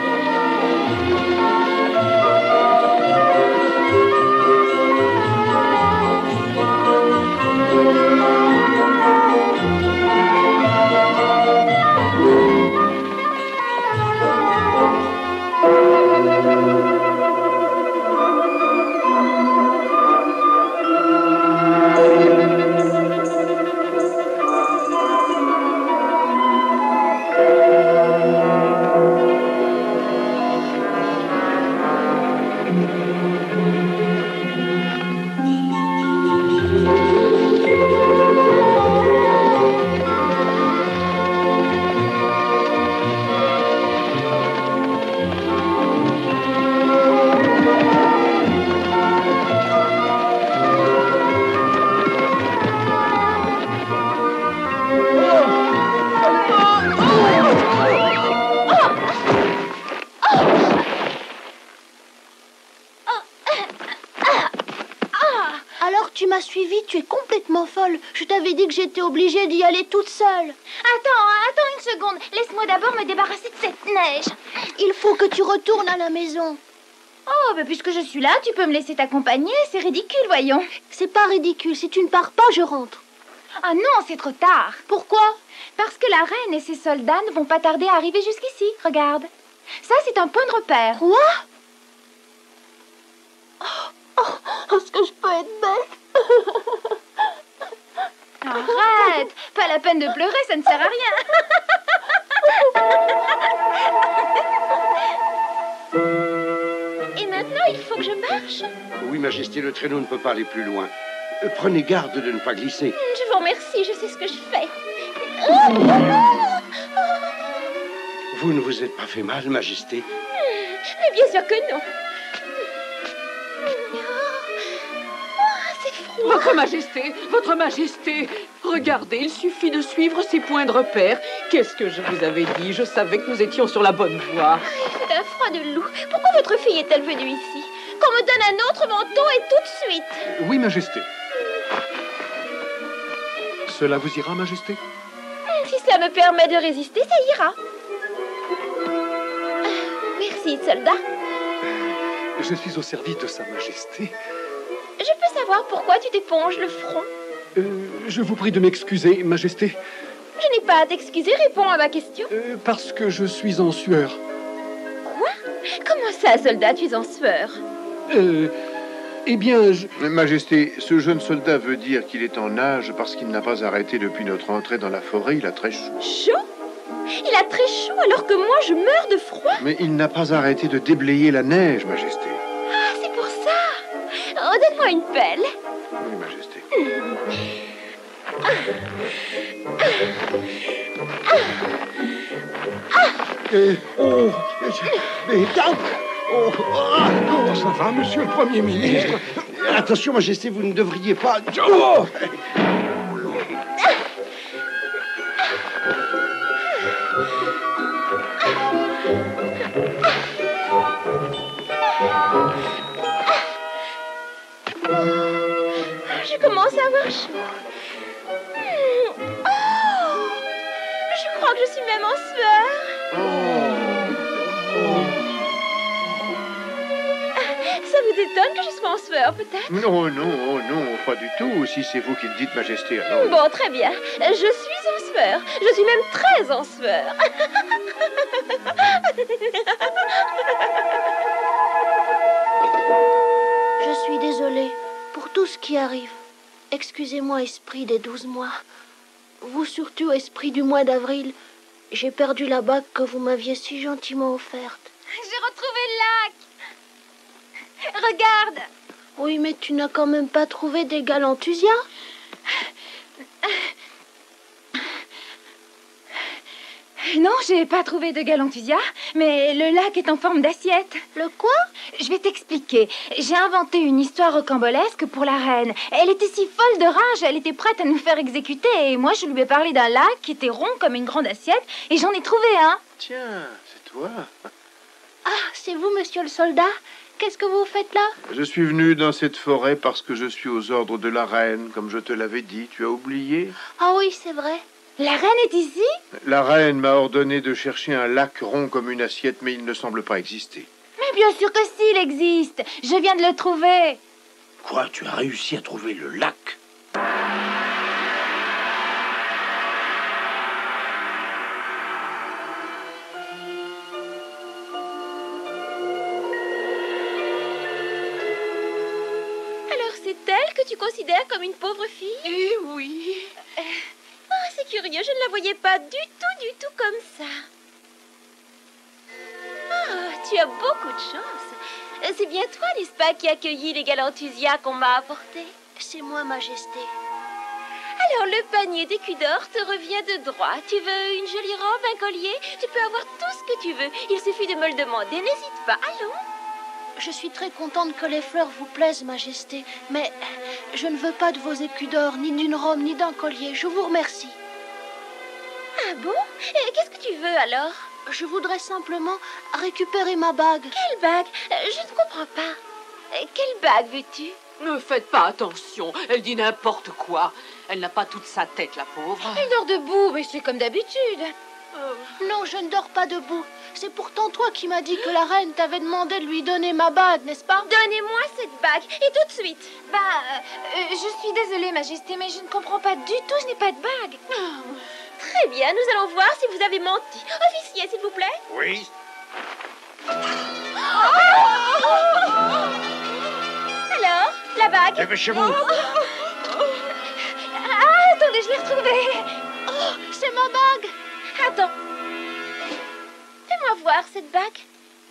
A: Alors tu m'as suivi, tu es complètement folle. Je t'avais dit que j'étais obligée d'y aller toute seule.
C: Attends une seconde. Laisse-moi d'abord me débarrasser de cette neige.
A: Il faut que tu retournes à la maison.
C: Oh, bah puisque je suis là, tu peux me laisser t'accompagner. C'est ridicule, voyons.
A: C'est pas ridicule, si tu ne pars pas, je rentre.
C: Ah non, c'est trop tard.
A: Pourquoi?
C: Parce que la reine et ses soldats ne vont pas tarder à arriver jusqu'ici. Regarde. Ça, c'est un point de repère.
A: Quoi? Est-ce que je peux être bête?
C: Arrête. Pas la peine de pleurer, ça ne sert à rien. Et maintenant, il faut que je marche.
H: Oui, Majesté, le traîneau ne peut pas aller plus loin. Prenez garde de ne pas glisser.
C: Je vous remercie, je sais ce que je fais.
H: Vous ne vous êtes pas fait mal, Majesté?
C: Mais bien sûr que non. C'est froid.
B: Votre Majesté, regardez, il suffit de suivre ces points de repère. Qu'est-ce que je vous avais dit? Je savais que nous étions sur la bonne voie.
C: Il fait un froid de loup. Pourquoi votre fille est-elle venue ici? Qu'on me donne un autre manteau et tout de suite.
I: Oui, Majesté. Cela vous ira, Majesté?
C: Si cela me permet de résister, ça ira. Merci, soldat.
I: Je suis au service de Sa Majesté.
C: Je peux savoir pourquoi tu t'éponges le front?
I: Je vous prie de m'excuser, Majesté.
C: Je n'ai pas à t'excuser, réponds à ma question.
I: Parce que je suis en sueur.
C: Quoi? Comment ça, soldat, tu es en sueur?
I: Eh bien,
D: Majesté, ce jeune soldat veut dire qu'il est en nage parce qu'il n'a pas arrêté depuis notre entrée dans la forêt. Il a très chaud.
C: Chaud? Il a très chaud alors que moi, je meurs de froid?
D: Mais il n'a pas arrêté de déblayer la neige, Majesté.
C: Ah, c'est pour ça. Oh, donne-moi une pelle.
D: Oui, Majesté.
E: Comment ça va, monsieur le Premier ministre?
H: Attention, Majesté, vous ne devriez pas... Oh
C: Je commence à avoir chaud. Oh, je crois que je suis même en sueur. Ça vous étonne que je sois en sueur, peut-être?
D: Non, non, non, pas du tout. Si c'est vous qui le dites, Majesté, alors...
C: Bon, très bien. Je suis en sueur. Je suis même très en sueur.
A: Je suis désolée pour tout ce qui arrive. Excusez-moi, esprit des 12 mois. Vous surtout, esprit du mois d'avril. J'ai perdu la bague que vous m'aviez si gentiment offerte.
C: J'ai retrouvé le lac. Regarde.
A: Oui, mais tu n'as quand même pas trouvé des galantusias?
C: Non, j'ai pas trouvé de galantusia, mais le lac est en forme d'assiette.
A: Le quoi?
C: Je vais t'expliquer. J'ai inventé une histoire rocambolesque pour la reine. Elle était si folle de rage, elle était prête à nous faire exécuter. Et moi, je lui ai parlé d'un lac qui était rond comme une grande assiette, et j'en ai trouvé un.
D: Tiens, c'est toi.
A: Ah, c'est vous, monsieur le soldat? Qu'est-ce que vous faites là?
D: Je suis venu dans cette forêt parce que je suis aux ordres de la reine, comme je te l'avais dit. Tu as oublié?
A: Ah oui, c'est vrai.
C: La reine est ici?
D: La reine m'a ordonné de chercher un lac rond comme une assiette, mais il ne semble pas exister.
C: Mais bien sûr que si, il existe. Je viens de le trouver.
J: Quoi, tu as réussi à trouver le lac?
C: Alors c'est elle que tu considères comme une pauvre fille?
B: Eh oui.
C: Oh, c'est curieux, je ne la voyais pas du tout comme ça. Oh, tu as beaucoup de chance. C'est bien toi, n'est-ce pas, qui accueillis les galantusias qu'on m'a apportés?
A: C'est moi, Majesté.
C: Alors, le panier d'écus d'or te revient de droit. Tu veux une jolie robe, un collier? Tu peux avoir tout ce que tu veux. Il suffit de me le demander. N'hésite pas. Allons.
A: Je suis très contente que les fleurs vous plaisent, Majesté, mais je ne veux pas de vos écus d'or, ni d'une robe, ni d'un collier. Je vous remercie.
C: Ah bon? Et qu'est-ce que tu veux alors?
A: Je voudrais simplement récupérer ma bague.
C: Quelle bague? Je ne comprends pas. Quelle bague veux-tu?
B: Ne faites pas attention, elle dit n'importe quoi. Elle n'a pas toute sa tête, la pauvre.
C: Elle dort debout, mais c'est comme d'habitude.
A: Non, je ne dors pas debout. C'est pourtant toi qui m'as dit que la reine t'avait demandé de lui donner ma bague, n'est-ce pas?
C: Donnez-moi cette bague, et tout de suite. Je suis désolée, Majesté, mais je ne comprends pas du tout, je n'ai pas de bague. Très bien, nous allons voir si vous avez menti. Officier, s'il vous plaît.
F: Oui.
C: Alors, la bague?
F: Dépêchez-vous.
C: Ah, attendez, je l'ai retrouvée.
A: Oh, c'est ma bague.
C: Attends. Fais-moi voir cette bague.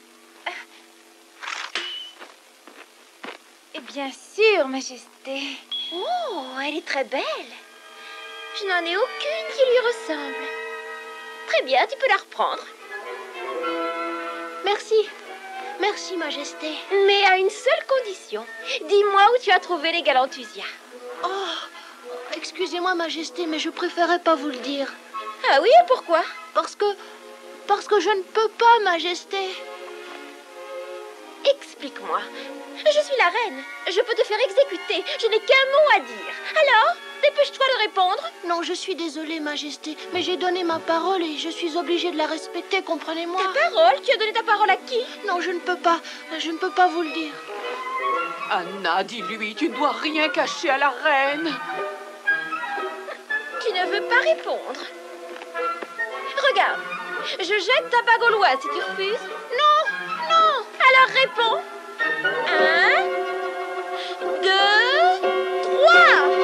C: Et bien sûr, Majesté. Oh, elle est très belle. Je n'en ai aucune qui lui ressemble. Très bien, tu peux la reprendre.
A: Merci. Merci, Majesté.
C: Mais à une seule condition. Dis-moi où tu as trouvé les galantusias.
A: Oh, excusez-moi, Majesté, mais je préférais pas vous le dire.
C: Ah oui, et pourquoi?
A: Parce que je ne peux pas, Majesté.
C: Explique-moi. Je suis la reine. Je peux te faire exécuter. Je n'ai qu'un mot à dire. Alors, dépêche-toi de répondre.
A: Non, je suis désolée, Majesté, mais j'ai donné ma parole et je suis obligée de la respecter, comprenez-moi.
C: Ta parole? Tu as donné ta parole à qui?
A: Non, je ne peux pas. Je ne peux pas vous le dire.
B: Anna, dis-lui, tu ne dois rien cacher à la reine.
C: Tu ne veux pas répondre. Regarde, je jette ta bague au loin si tu refuses. Non, non. Alors réponds. 1, 2, 3.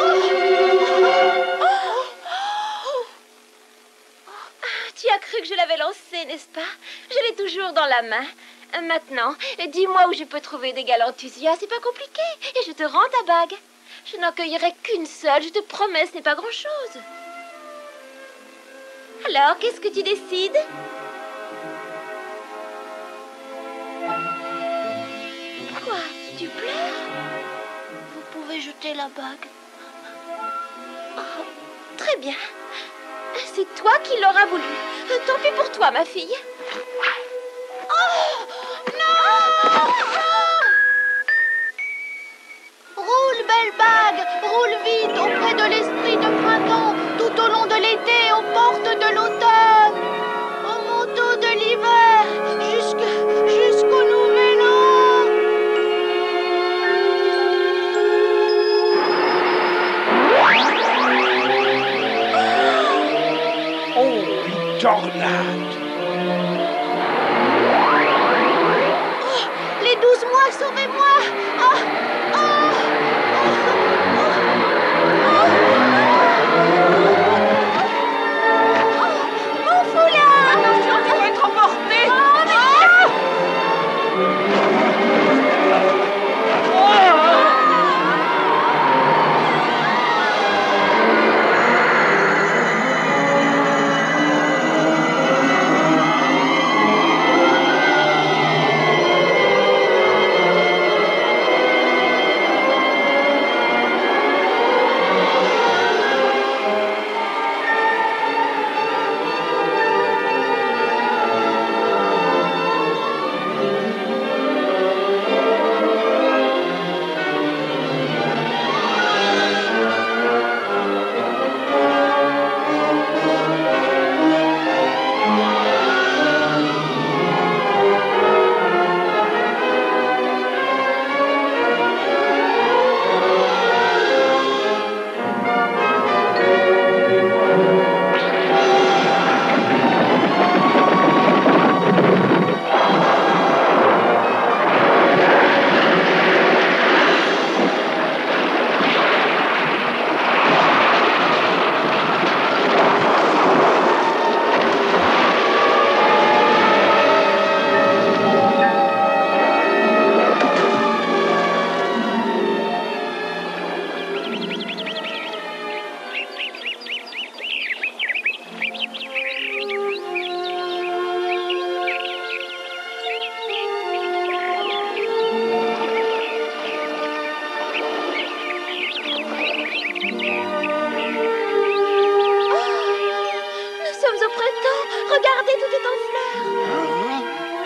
C: Tu as cru que je l'avais lancée, n'est-ce pas? Je l'ai toujours dans la main. Maintenant, dis-moi où je peux trouver des galantusias. C'est pas compliqué. Et je te rends ta bague. Je n'en cueillerai qu'une seule. Je te promets, ce n'est pas grand-chose. Alors, qu'est-ce que tu décides? Quoi? Tu pleures?
A: Vous pouvez jeter la bague.
C: Oh, très bien. C'est toi qui l'auras voulu. Tant pis pour toi, ma fille.
A: Oh! Non! Roule, belle bague roule vite auprès de l'esprit de printemps, tout au long de l'été, aux portes de l'automne, au manteau de l'hiver, jusqu'au nouvel an.
H: Oh, une tornade!
A: Les 12 mois, sauvez-moi! Mon foulard!
B: Attention, tu vas être emporté!
A: Regardez, tout est en fleurs.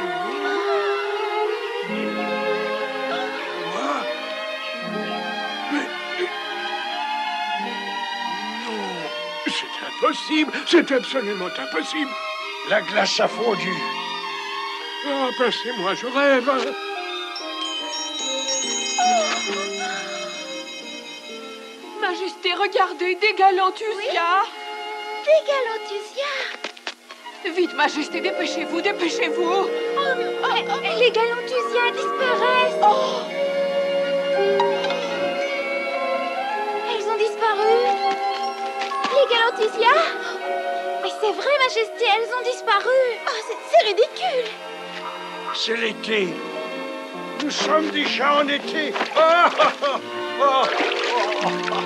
E: C'est impossible, c'est absolument impossible.
H: La glace a fondu.
E: Ah, passez-moi, je rêve.
B: Majesté, regardez, des galantusias.
A: Des galantusias.
B: Vite, Majesté, dépêchez-vous, dépêchez-vous.
C: Les galantusias disparaissent. Elles ont disparu. Les galantusias. Mais c'est vrai, Majesté, elles ont disparu. Oh, c'est ridicule.
H: C'est l'été. Nous sommes déjà en été. Ah, ah, ah, ah, ah,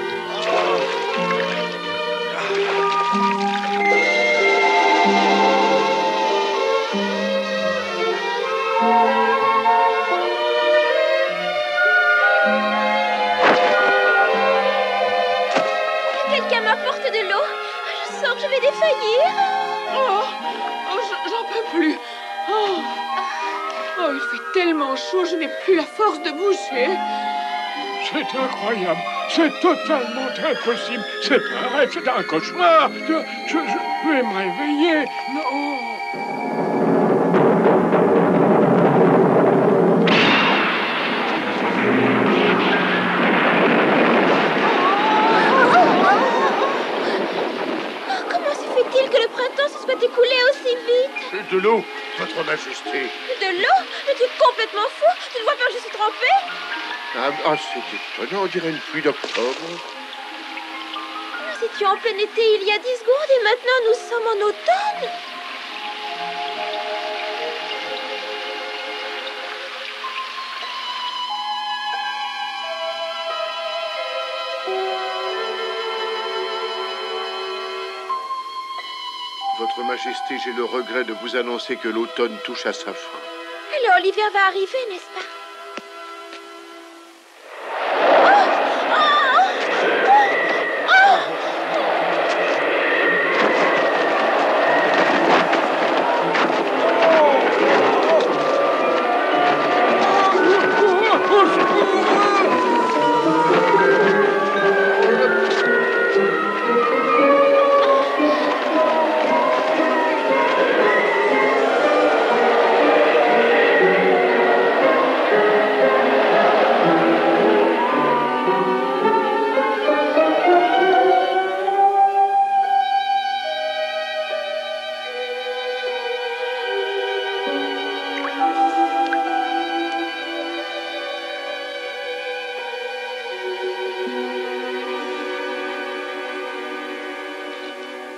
C: Quelqu'un m'apporte de l'eau. Je sens que je vais défaillir.
B: J'en peux plus. Oh, il fait tellement chaud, je n'ai plus la force de bouger.
E: C'est incroyable, c'est totalement impossible. C'est un rêve, c'est un cauchemar. Je vais me réveiller. Non.
C: Comment se fait-il que le printemps se soit écoulé aussi vite?
J: C'est de l'eau, votre majesté.
C: De l'eau? Mais tu es complètement fou. Tu ne vois pas que je suis trempée?
D: C'est étonnant, on dirait une pluie d'octobre.
C: Nous étions en plein été il y a 10 secondes et maintenant nous sommes en automne.
D: Votre Majesté, j'ai le regret de vous annoncer que l'automne touche à sa fin.
C: Alors l'hiver va arriver, n'est-ce pas?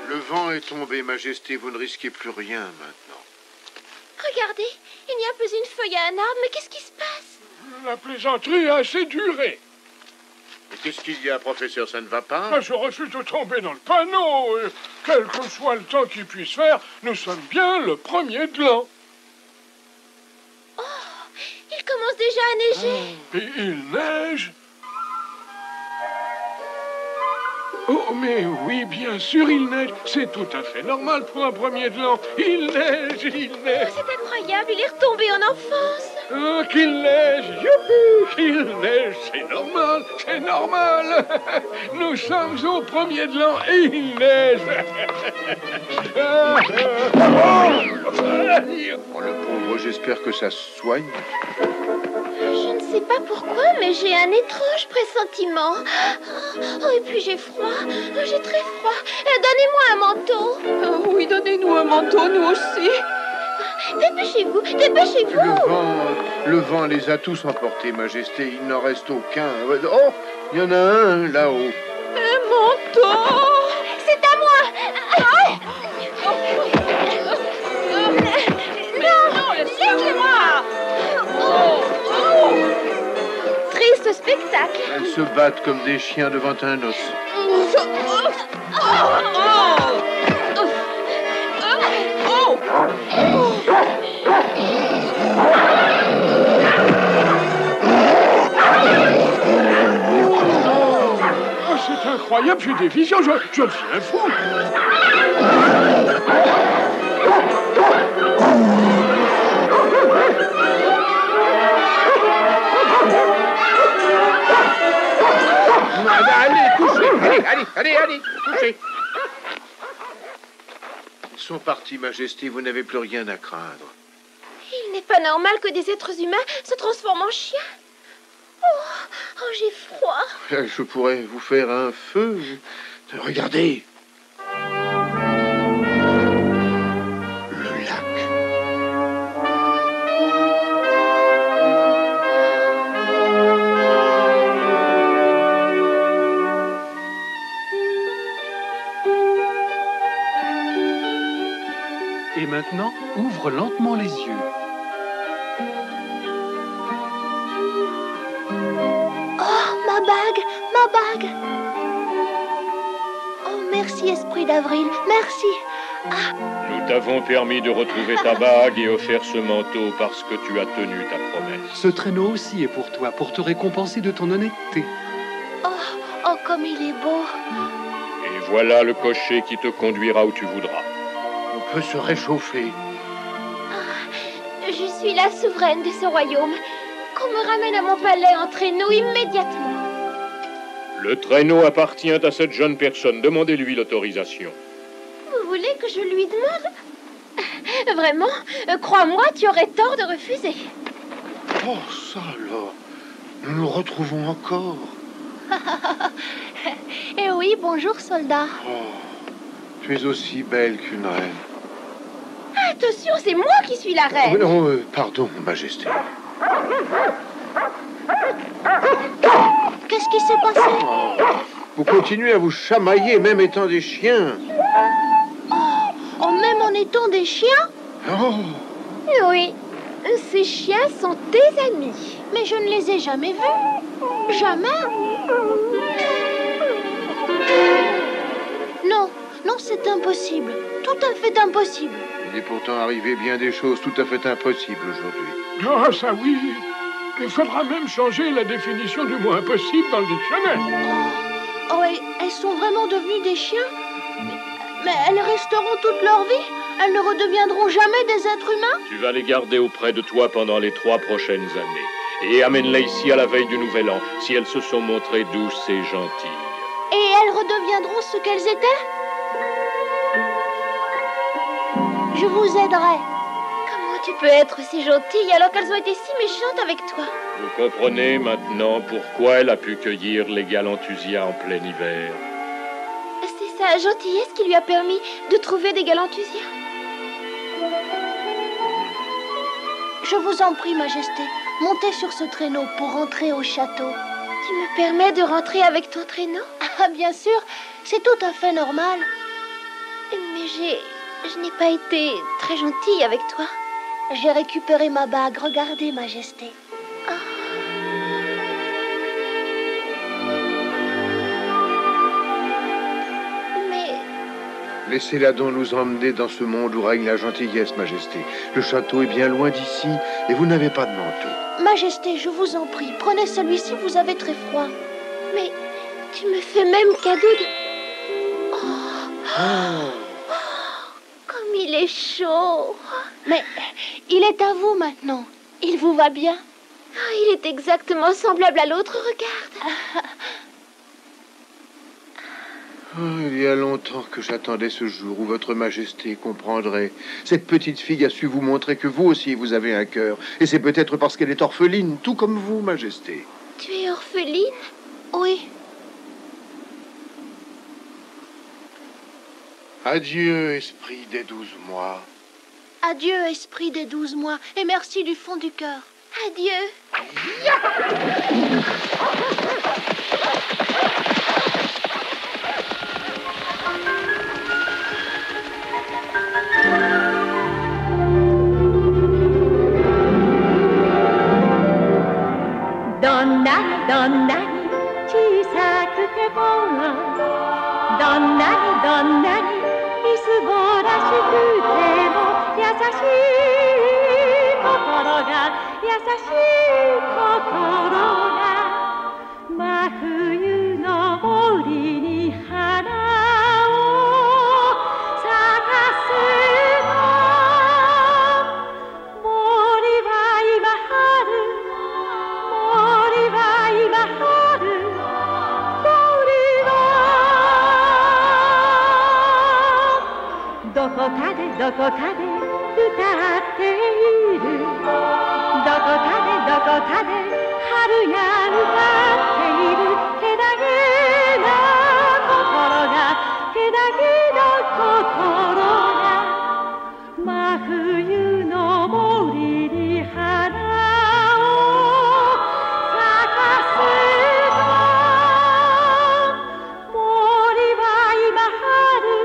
D: Le vent est tombé, Majesté. Vous ne risquez plus rien maintenant.
A: Regardez, il n'y a plus une feuille à un arbre, mais qu'est-ce qui se passe?
E: La plaisanterie a assez duré.
J: Mais qu'est-ce qu'il y a, professeur? Ça ne va pas?
E: Je refuse de tomber dans le panneau. Et quel que soit le temps qu'il puisse faire, nous sommes bien le 1er de l'an.
A: Oh, il commence déjà à neiger.
E: Et il neige. Oh, mais oui, bien sûr, il neige. C'est tout à fait normal pour un 1er de l'an. Il neige, il neige.
A: Oh, c'est incroyable, il est retombé en enfance.
E: Oh, qu'il neige, youpi, qu'il neige, c'est normal, c'est normal. Nous sommes au 1er de l'an et il neige.
D: Oh, le pauvre, j'espère que ça se soigne.
A: Je ne sais pas pourquoi, mais j'ai un étrange pressentiment. Oh, et puis j'ai froid. Oh, j'ai très froid. Donnez-moi un manteau.
B: Oui, donnez-nous un manteau, nous aussi.
A: Dépêchez-vous, dépêchez-vous.
D: Le vent les a tous emportés, Majesté. Il n'en reste aucun. Oh, il y en a un là-haut.
B: Un manteau.
A: C'est à moi.
B: Non, laissez-moi.
A: Triste spectacle.
D: Elles se battent comme des chiens devant un os.
E: Oh, c'est incroyable, j'ai des visions, je deviens fou.
J: Allez, couchez. Allez, couchez.
D: Ils sont partis, Majesté. Vous n'avez plus rien à craindre.
A: Il n'est pas normal que des êtres humains se transforment en chiens. Oh, j'ai froid.
D: Je pourrais vous faire un feu. Regardez. Le lac.
I: Et maintenant, ouvre lentement les yeux.
A: Oh, ma bague, ma bague. Oh, merci, Esprit d'Avril, merci.
K: Nous t'avons permis de retrouver ta bague et offert ce manteau parce que tu as tenu ta promesse.
I: Ce traîneau aussi est pour toi, pour te récompenser de ton honnêteté.
A: Oh, comme il est beau.
K: Et voilà le cocher qui te conduira où tu voudras.
D: On peut se réchauffer.
A: Je suis la souveraine de ce royaume. Qu'on me ramène à mon palais en traîneau immédiatement.
K: Le traîneau appartient à cette jeune personne. Demandez-lui l'autorisation.
A: Vous voulez que je lui demande? Vraiment? Crois-moi, tu aurais tort de refuser.
D: Oh, ça alors. Nous nous retrouvons encore.
A: Eh oui, bonjour, soldat.
D: Oh, tu es aussi belle qu'une reine.
A: Attention, c'est moi qui suis la reine.
D: Non, pardon, Majesté.
A: Qu'est-ce qui s'est passé?
D: Vous continuez à vous chamailler, même étant des chiens.
A: Oh, même en étant des chiens?
D: Oh,
A: Oui, ces chiens sont tes amis. Mais je ne les ai jamais vus. Jamais. Non, non, c'est impossible. Tout à fait impossible.
D: il est pourtant arrivé bien des choses tout à fait impossibles aujourd'hui.
E: Ah, ça oui. Il faudra même changer la définition du mot impossible dans le dictionnaire.
A: Oh, elles sont vraiment devenues des chiens? Mais elles resteront toute leur vie? Elles ne redeviendront jamais des êtres humains?
K: Tu vas les garder auprès de toi pendant les 3 prochaines années. Et amène-les ici à la veille du Nouvel An, si elles se sont montrées douces et gentilles.
A: Et elles redeviendront ce qu'elles étaient? Je vous aiderai. Comment tu peux être si gentille alors qu'elles ont été si méchantes avec toi?
K: Vous comprenez maintenant pourquoi elle a pu cueillir les galanthusias en plein hiver.
A: C'est sa gentillesse qui lui a permis de trouver des galanthusias. Je vous en prie, Majesté, montez sur ce traîneau pour rentrer au château. Tu me permets de rentrer avec ton traîneau? Ah, bien sûr, c'est tout à fait normal. Mais je n'ai pas été très gentille avec toi. J'ai récupéré ma bague. Regardez, Majesté. Ah. Mais...
D: Laissez-la donc nous emmener dans ce monde où règne la gentillesse, Majesté. Le château est bien loin d'ici et vous n'avez pas de manteau.
A: Majesté, je vous en prie, prenez celui-ci, vous avez très froid. Mais tu me fais même cadeau de... Oh. Comme il est chaud. Mais il est à vous maintenant. Il vous va bien? Il est exactement semblable à l'autre, regarde.
D: Il y a longtemps que j'attendais ce jour où votre Majesté comprendrait. Cette petite fille a su vous montrer que vous aussi vous avez un cœur. Et c'est peut-être parce qu'elle est orpheline, tout comme vous, Majesté.
A: Tu es orpheline? Oui.
D: Adieu, esprit des 12 mois.
A: Adieu, esprit des 12 mois, et merci du fond du cœur. Adieu.
L: どんなに小さくてもどんなにみすぼらしくても優しい心が真冬の森に花を咲かすの森は今春どこかで歌っているどこかで春が歌っているけだけな心が真冬の森に花を咲かすの森は今春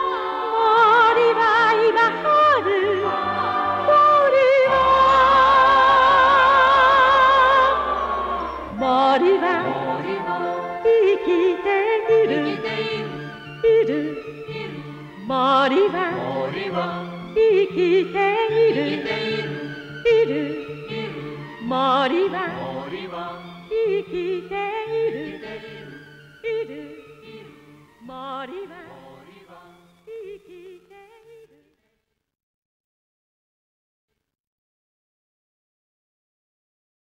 L: 森は生きている森は生きている森は生きている森は